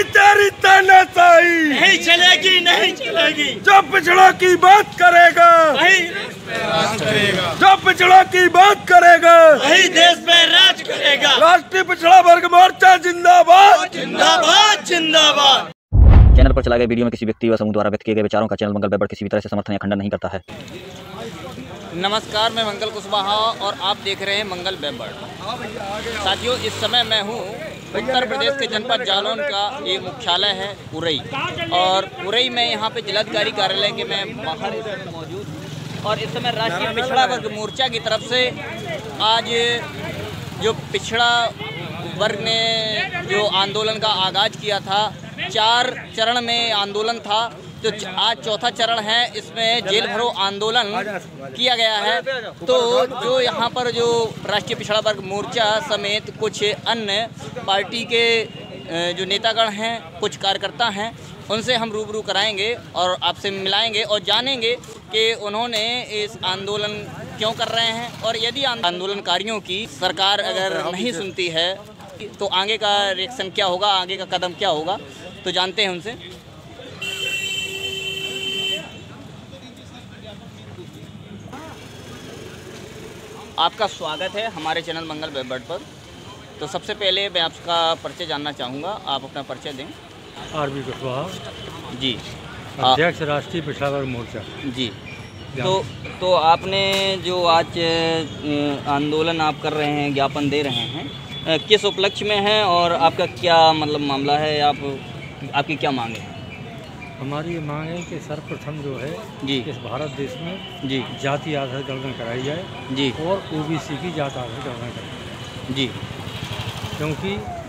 तेरी तानाशाही नहीं चलेगी, नहीं चलेगी। जो पिछड़ों की बात करेगा वही जो पिछड़ों की बात करेगा वही देश पे राज करेगा। राष्ट्रीय पिछड़ा वर्ग मोर्चा जिंदाबाद जिंदाबाद जिंदाबाद। चैनल पर चलाए गए वीडियो में किसी व्यक्ति व समूह द्वारा व्यक्त किए गए विचारों का चैनल मंगल बेबर किसी भी तरह से समर्थन या खंडन नहीं करता है। नमस्कार, मैं मंगल कुशवाहा और आप देख रहे हैं मंगल बेबर। साथियों, इस समय मैं हूँ उत्तर प्रदेश के जनपद जालौन का एक मुख्यालय है उरई, और उरई में यहाँ पे जिलाधिकारी कार्यालय के मैं बाहर मौजूद हूँ। और इस समय राष्ट्रीय पिछड़ा वर्ग मोर्चा की तरफ से आज जो पिछड़ा वर्ग ने जो आंदोलन का आगाज़ किया था, 4 चरण में आंदोलन था, तो आज चौथा चरण है। इसमें जेल भरो आंदोलन किया गया है। तो जो यहाँ पर जो राष्ट्रीय पिछड़ा वर्ग मोर्चा समेत कुछ अन्य पार्टी के जो नेतागण हैं, कुछ कार्यकर्ता हैं, उनसे हम रूबरू कराएंगे और आपसे मिलाएंगे और जानेंगे कि उन्होंने इस आंदोलन क्यों कर रहे हैं, और यदि आंदोलनकारियों की सरकार अगर नहीं सुनती है तो आगे का रिएक्शन क्या होगा, आगे का कदम क्या होगा, तो जानते हैं उनसे। आपका स्वागत है हमारे चैनल मंगल बेबर पर। तो सबसे पहले मैं आपका परिचय जानना चाहूँगा, आप अपना परिचय दें। आरबी कुशवाहा जी, अध्यक्ष राष्ट्रीय पिछड़ा वर्ग मोर्चा जी। तो आपने जो आज आंदोलन आप कर रहे हैं, ज्ञापन दे रहे हैं, किस उपलक्ष्य में है और आपका क्या मतलब मामला है, आपकी क्या मांग है? हमारी ये मांग है कि सर्वप्रथम जो है जी इस भारत देश में जी जाति आधार गणना कराई जाए जी और ओबीसी की जाति आधार गणना कराई जी, क्योंकि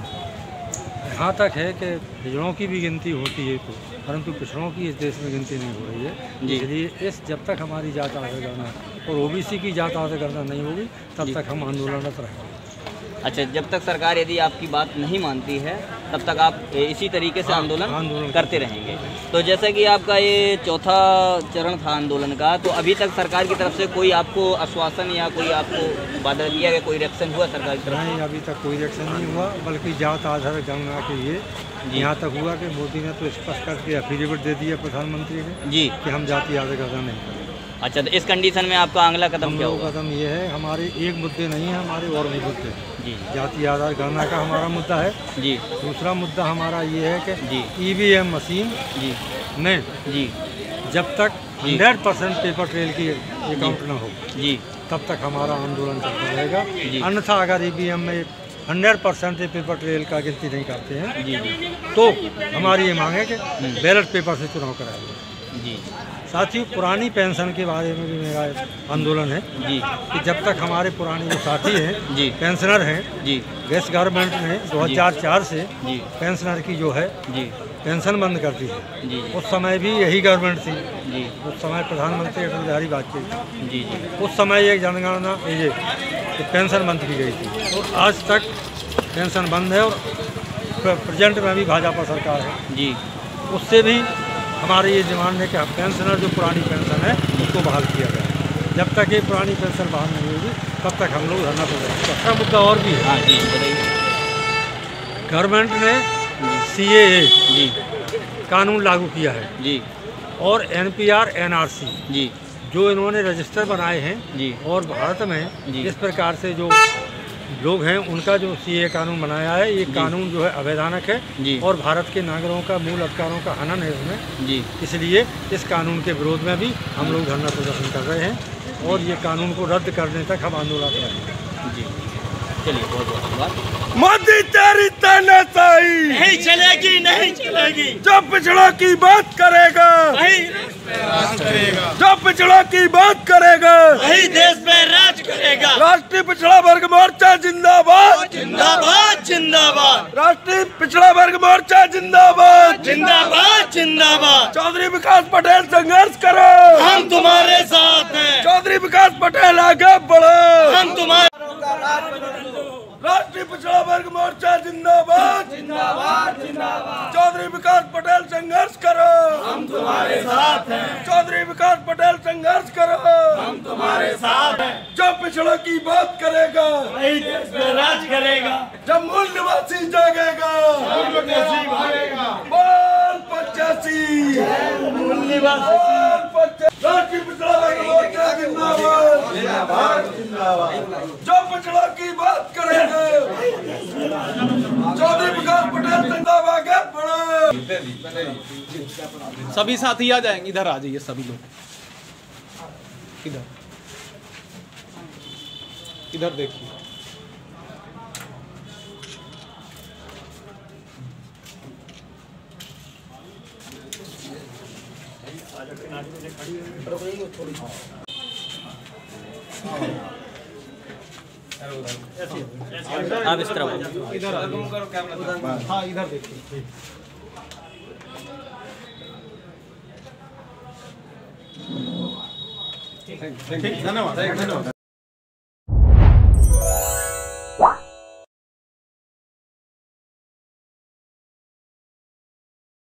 यहाँ तक है कि पिछड़ों की भी गिनती होती है, परंतु पिछड़ों की इस देश में गिनती नहीं हो रही है। इसलिए जब तक हमारी जाति आधार गणना और ओबीसी की जाति आधार गणना नहीं होगी तब तक हम आंदोलनरत रहेंगे। अच्छा, जब तक सरकार यदि आपकी बात नहीं मानती है तब तक आप इसी तरीके से आंदोलन करते रहेंगे। तो जैसा कि आपका ये चौथा चरण था आंदोलन का, तो अभी तक सरकार की तरफ से कोई आपको आश्वासन या कोई आपको वादा दिया गया, कोई रिएक्शन हुआ सरकार की तरफ? नहीं, अभी तक कोई रिएक्शन नहीं हुआ, बल्कि जाति आधार गणना के लिए यहाँ तक हुआ कि मोदी ने तो स्पष्ट करके एफिडेविट दे दिया प्रधानमंत्री ने जी कि हम जाति आधार गणना नहीं करेंगे। अच्छा, तो इस कंडीशन में आपका अगला कदम क्या होगा? कदम ये है, हमारे एक मुद्दे नहीं है, हमारे और भी मुद्दे हैं जी। जाति आधार गणना का हमारा मुद्दा है जी। दूसरा मुद्दा हमारा ये है कि जी ईवीएम मशीन जी में जी जब तक 100% पेपर ट्रेल की अकाउंट न हो जी तब तक हमारा आंदोलन चलता रहेगा। अन्यथा अगर ईवीएम में 100% पेपर ट्रेल का गिनती नहीं करते हैं जी तो हमारी ये मांग है कि बैलेट पेपर से चुनाव कराया जाए जी। साथ ही पुरानी पेंशन के बारे में भी मेरा आंदोलन है जी कि जब तक हमारे पुराने जो साथी हैं जी पेंशनर हैं जी, गैस गवर्नमेंट ने 2004 से जी पेंशनर की जो है जी पेंशन बंद कर दी है जी उस समय भी यही गवर्नमेंट थी जी उस समय प्रधानमंत्री अटल बिहारी वाजपेयी जी जी उस समय एक जनगणना ये पेंशन बंद की गई थी और आज तक पेंशन बंद है और प्रेजेंट में भी भाजपा सरकार है जी। उससे भी हमारी ये डिमांड है कि पेंशनर जो पुरानी पेंशन है उसको बहाल किया जाए। जब तक ये पुरानी पेंशन बहाल नहीं होगी तब तक हम लोग धरना प्रदर्शन। दूसरा मुद्दा और भी है। हाँ जी, बताइए। गवर्नमेंट ने CAA जी कानून लागू किया है जी, और NPR NRC जी जो इन्होंने रजिस्टर बनाए हैं जी, और भारत में इस प्रकार से जो लोग हैं उनका जो CAA कानून बनाया है, ये कानून जो है अवैधानिक है और भारत के नागरिकों का मूल अधिकारों का हनन है इसमें जी। इसलिए इस कानून के विरोध में भी हम लोग धरना प्रदर्शन कर रहे हैं और ये कानून को रद्द करने तक हम आंदोलन करेंगे जी। चलिए, बहुत बहुत धन्यवाद। मोदी तेरी तानाशाही नहीं चलेगी, नहीं चलेगी। जो पिछड़ों की बात करेगा वही जो पिछड़ों की बात करेगा वही देश पे राज करेगा। राष्ट्रीय पिछड़ा वर्ग मोर्चा जिंदाबाद जिंदाबाद जिंदाबाद। राष्ट्रीय पिछड़ा वर्ग मोर्चा जिंदाबाद जिंदाबाद जिंदाबाद। चौधरी विकास पटेल संघर्ष करो, हम तुम्हारे साथ हैं। चौधरी विकास पटेल आगे बढ़ो, हम तुम्हारे राष्ट्रीय पिछड़ा वर्ग मोर्चा जिंदाबाद जिंदाबाद जिंदाबाद। चौधरी विकास पटेल संघर्ष करो, हम तुम्हारे साथ हैं। चौधरी विकास पटेल संघर्ष करो, हम तुम्हारे साथ हैं। जो पिछड़ों की बात करेगा, वही देश में राज करेगा। जब मूल निवासी जागेगा, बोल 85, मूल निवासी राष्ट्रीय पिछड़ा वर्ग मोर्चा जिंदाबाद, जो पिछड़ों की बात करेगा, चौधरी प्रकाश पटेल जिंदाबाद आगे बढ़ो। सभी साथी आ जाएंगे, इधर आ जाइए सभी लोग, इधर देखिए। आप इस तरफ इधर हाँ इधर देखिए। ठीक, धन्यवाद।